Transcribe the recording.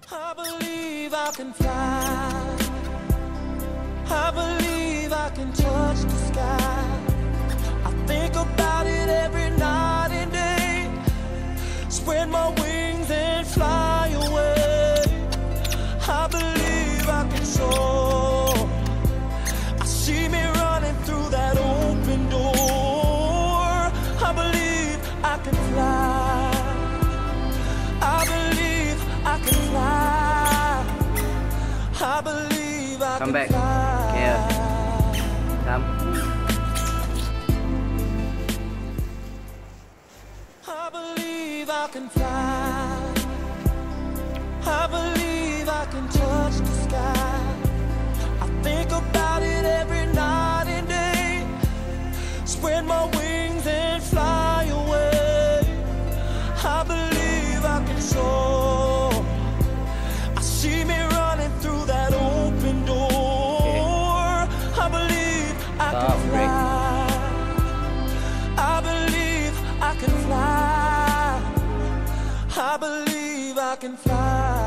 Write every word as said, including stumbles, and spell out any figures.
I believe I can fly. I believe I can touch the sky. I think about it every night and day. Spread my wings and fly away. I believe I can soar. I see me running through that open door. I believe I can fly. I believe I can fly. I believe I Come can back. fly. Yeah. Come. I believe I can fly. I believe I can touch the sky. I think about it every night and day. Spread my wings and fly away. I believe I can soar. I see me running through that open door. I believe I can Stop, Rick. fly. I believe I can fly. I believe I can fly.